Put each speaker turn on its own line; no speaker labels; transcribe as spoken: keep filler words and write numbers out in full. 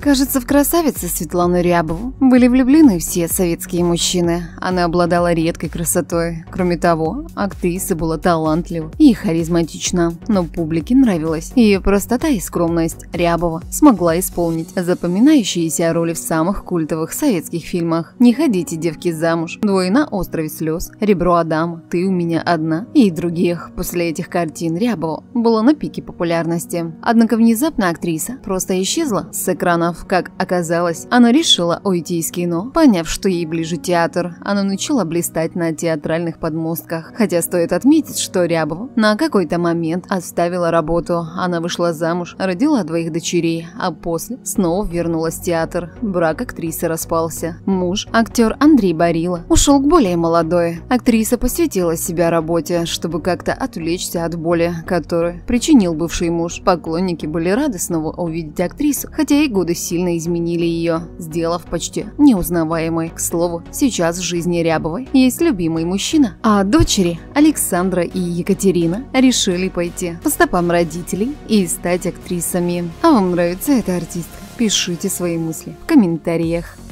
Кажется, в красавице Светлану Рябову были влюблены все советские мужчины. Она обладала редкой красотой. Кроме того, актриса была талантлива и харизматична, но публике нравилась ее простота и скромность. Рябова смогла исполнить запоминающиеся роли в самых культовых советских фильмах: «Не ходите, девки, замуж», «Двое на острове слез», «Ребро Адама», «Ты у меня одна» и других. После этих картин Рябова была на пике популярности. Однако внезапно актриса просто исчезла с экранов. Как оказалось, она решила уйти из кино, поняв, что ей ближе театр. Она начала блистать на театральных подмостках. Хотя стоит отметить, что Рябова на какой-то момент оставила работу. Она вышла замуж, родила двоих дочерей, а после снова вернулась в театр. Брак актрисы распался. Муж, актер Андрей Барила, ушел к более молодой. Актриса посвятила себя работе, чтобы как-то отвлечься от боли, которую причинил бывший муж. Поклонники были рады снова увидеть актрису, хотя и годы сильно изменили ее, сделав почти неузнаваемой. К слову, сейчас в жизни Рябовой есть любимый мужчина, а дочери Александра и Екатерина решили пойти по стопам родителей и стать актрисами. А вам нравится эта артистка? Пишите свои мысли в комментариях.